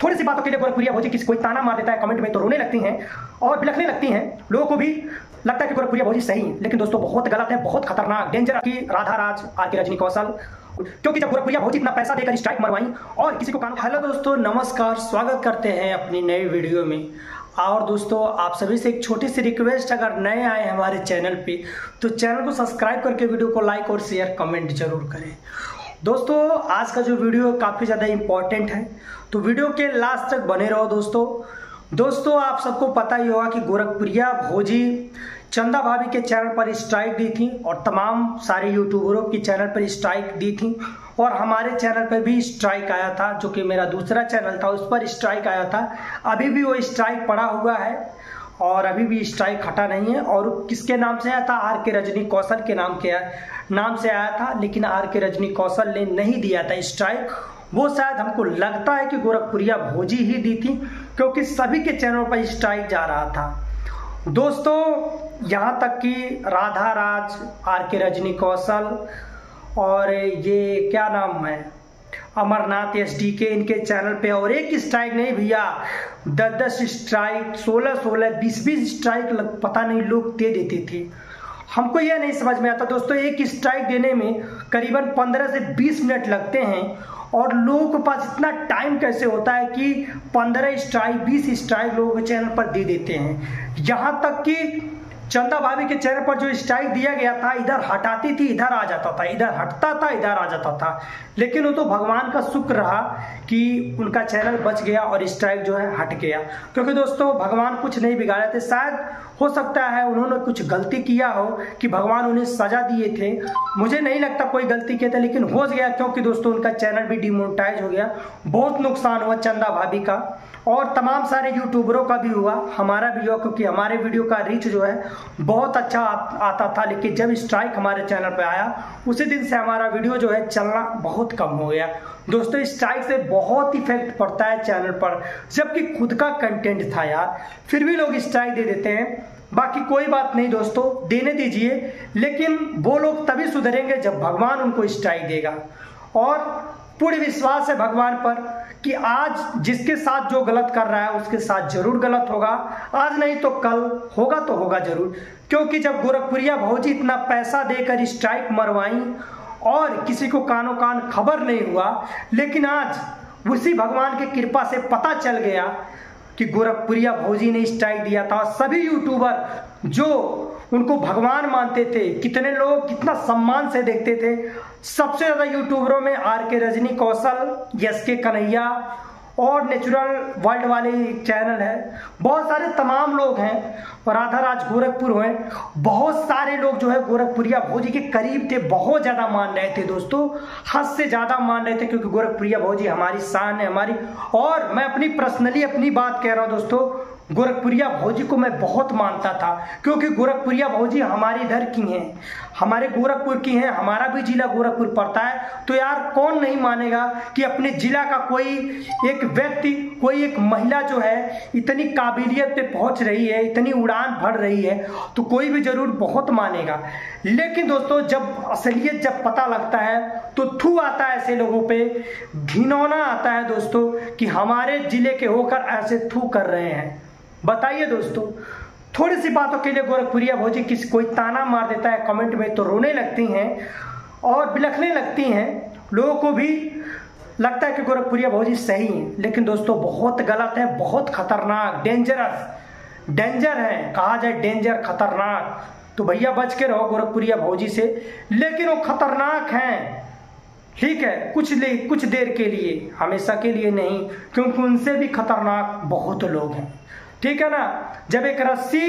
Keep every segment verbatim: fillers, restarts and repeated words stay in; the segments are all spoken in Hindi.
थोड़ी सी बातों के लिए गोरखपुरिया भौजी किसी कोई ताना मार देता है कमेंट में तो रोने लगती हैं और बिलखने लगती हैं। लोगों को भी लगता है कि गोरखपुरिया भौजी सही है, लेकिन दोस्तों बहुत गलत है, बहुत खतरनाक डेंजर की राधा राज आर के रजनी कौशल, क्योंकि जब गोरखपुरिया भौजी इतना पैसा देकर स्ट्राइक मरवाई और किसी को कानून। हेलो दोस्तों, नमस्कार, स्वागत करते हैं अपनी नई वीडियो में। और दोस्तों आप सभी से एक छोटी सी रिक्वेस्ट, अगर नए आए हमारे चैनल पे तो चैनल को सब्सक्राइब करके वीडियो को लाइक और शेयर कमेंट जरूर करें। दोस्तों आज का जो वीडियो काफ़ी ज़्यादा इम्पोर्टेंट है, तो वीडियो के लास्ट तक बने रहो। दोस्तों दोस्तों आप सबको पता ही होगा कि गोरखपुरिया भौजी चंदा भाभी के चैनल पर स्ट्राइक दी थी और तमाम सारे यूट्यूबरों के चैनल पर स्ट्राइक दी थी और हमारे चैनल पर भी स्ट्राइक आया था, जो कि मेरा दूसरा चैनल था उस पर स्ट्राइक आया था। अभी भी वो स्ट्राइक पड़ा हुआ है और अभी भी स्ट्राइक हटा नहीं है। और किसके नाम से आया था? आर के रजनी कौशल के नाम के नाम से आया था, लेकिन आर के रजनी कौशल ने नहीं दिया था स्ट्राइक। वो शायद हमको लगता है कि गोरखपुरिया भौजी ही दी थी, क्योंकि सभी के चैनलों पर स्ट्राइक जा रहा था। दोस्तों यहाँ तक कि राधा राज, आर के रजनी कौशल और ये क्या नाम है अमरनाथ एस डी के, इनके चैनल पे और एक स्ट्राइक नहीं भैया, दस दस स्ट्राइक, सोलह सोलह, बीस बीस स्ट्राइक पता नहीं लोग दे देते थे। हमको यह नहीं समझ में आता दोस्तों, एक स्ट्राइक देने में करीबन पंद्रह से बीस मिनट लगते हैं और लोगों के पास इतना टाइम कैसे होता है कि पंद्रह स्ट्राइक, बीस स्ट्राइक लोगों के चैनल पर दे देते हैं। यहाँ तक कि चंदा भाभी के चैनल पर जो स्ट्राइक दिया गया था, इधर हटाती थी इधर आ जाता था, इधर हटता था इधर आ जाता था, लेकिन वो तो भगवान का शुक्र रहा कि उनका चैनल बच गया और स्ट्राइक जो है हट गया। क्योंकि दोस्तों भगवान कुछ नहीं बिगाड़े थे, शायद हो सकता है उन्होंने कुछ गलती किया हो कि भगवान उन्हें सजा दिए थे। मुझे नहीं लगता कोई गलती किया था, लेकिन हो गया, क्योंकि दोस्तों उनका चैनल भी डिमोनेटाइज हो गया। बहुत नुकसान हुआ चंदा भाभी का और तमाम सारे यूट्यूबरों का भी हुआ, हमारा भी हुआ, क्योंकि हमारे वीडियो का रीच जो है बहुत अच्छा आता था। लेकिन जब स्ट्राइक हमारे चैनल पे आया उसी दिन से हमारा वीडियो जो है चलना बहुत कम हो गया। दोस्तों स्ट्राइक से बहुत इफेक्ट पड़ता है चैनल पर, जबकि खुद का कंटेंट था यार, फिर भी लोग स्ट्राइक दे देते हैं। बाकी कोई बात नहीं दोस्तों, देने दीजिए, लेकिन वो लोग तभी सुधरेंगे जब भगवान उनको स्ट्राइक देगा। और पूर्ण विश्वास है भगवान पर कि आज जिसके साथ जो गलत कर रहा है उसके साथ जरूर गलत होगा, आज नहीं तो कल होगा तो होगा जरूर। क्योंकि जब गोरखपुरिया भौजी इतना पैसा देकर स्ट्राइक मरवाई और किसी को कानो कान खबर नहीं हुआ, लेकिन आज उसी भगवान की कृपा से पता चल गया कि गोरखपुरिया भौजी ने स्ट्राइक दिया था। सभी यूट्यूबर जो उनको भगवान मानते थे, कितने लोग कितना सम्मान से देखते थे, सबसे ज्यादा यूट्यूबरों में आर के रजनी कौशल, एस के कन्हैया और नेचुरल वर्ल्ड वाले चैनल है, बहुत सारे तमाम लोग हैं, राधा राज गोरखपुर हुए, बहुत सारे लोग जो है गोरखपुरिया भौजी के करीब थे, बहुत ज्यादा मान रहे थे दोस्तों, हद से ज्यादा मान रहे थे, क्योंकि गोरखपुरिया भौजी हमारी शान है हमारी। और मैं अपनी पर्सनली अपनी बात कह रहा हूं दोस्तों, गोरखपुरिया भौजी को मैं बहुत मानता था, क्योंकि गोरखपुरिया भौजी हमारे इधर की हैं, हमारे गोरखपुर की हैं, हमारा भी जिला गोरखपुर पड़ता है। तो यार कौन नहीं मानेगा कि अपने जिला का कोई एक व्यक्ति, कोई एक महिला जो है इतनी काबिलियत पे पहुंच रही है, इतनी उड़ान भर रही है, तो कोई भी जरूर बहुत मानेगा। लेकिन दोस्तों जब असलियत जब पता लगता है तो थू आता है ऐसे लोगों पे, घिनौना आता है दोस्तों कि हमारे जिले के होकर ऐसे थू कर रहे हैं। बताइए दोस्तों, थोड़ी सी बातों के लिए गोरखपुरिया भौजी किसी कोई ताना मार देता है कमेंट में तो रोने लगती हैं और बिलखने लगती हैं। लोगों को भी लगता है कि गोरखपुरिया भौजी सही है, लेकिन दोस्तों बहुत गलत है, बहुत खतरनाक, डेंजरस डेंजर है, कहा जाए डेंजर, खतरनाक। तो भैया बच के रहो गोरखपुरिया भौजी से, लेकिन वो खतरनाक हैं, ठीक है, कुछ ले कुछ देर के लिए, हमेशा के लिए नहीं, क्योंकि उनसे भी खतरनाक बहुत लोग हैं, ठीक है ना। जब एक रस्सी,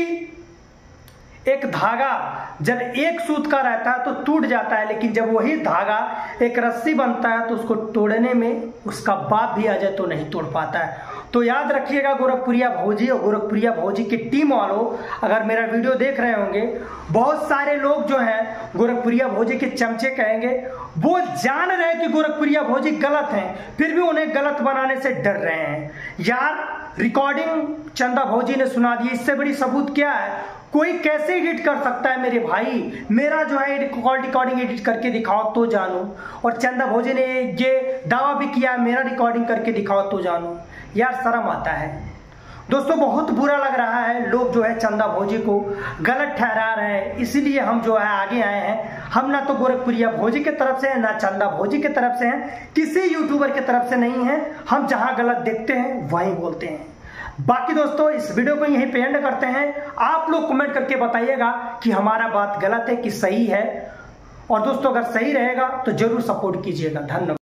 एक धागा जब एक सूत का रहता है तो टूट जाता है, लेकिन जब वही धागा एक रस्सी बनता है तो उसको तोड़ने में उसका बाप भी आ जाए तो नहीं तोड़ पाता है। तो याद रखिएगा गोरखपुरिया भौजी और गोरखपुरिया भौजी की टीम वालों, अगर मेरा वीडियो देख रहे होंगे, बहुत सारे लोग जो हैं गोरखपुरिया भौजी के चमचे कहेंगे, वो जान रहे हैं कि गोरखपुरिया भौजी गलत हैं, फिर भी उन्हें गलत बनाने से डर रहे हैं। यार रिकॉर्डिंग चंदा भौजी ने सुना दी, इससे बड़ी सबूत क्या है? कोई कैसे एडिट कर सकता है मेरे भाई? मेरा जो है कॉल रिकॉर्डिंग एडिट करके दिखाओ तो जानू। और चंदा भौजी ने ये दावा भी किया मेरा रिकॉर्डिंग करके दिखाओ तो जानू। यार शर्म आता है दोस्तों, बहुत बुरा लग रहा है। लोग जो है चंदा भोजी को गलत ठहरा रहे हैं, इसीलिए हम जो है आगे आए हैं। हम ना तो गोरखपुरिया भोजी की तरफ से हैं, ना चंदा भोजी की तरफ से हैं, किसी यूट्यूबर की तरफ से नहीं है। हम जहां गलत देखते हैं वहीं बोलते हैं। बाकी दोस्तों इस वीडियो को यहीं पे एंड करते हैं। आप लोग कमेंट करके बताइएगा कि हमारा बात गलत है कि सही है, और दोस्तों अगर सही रहेगा तो जरूर सपोर्ट कीजिएगा। धन्यवाद।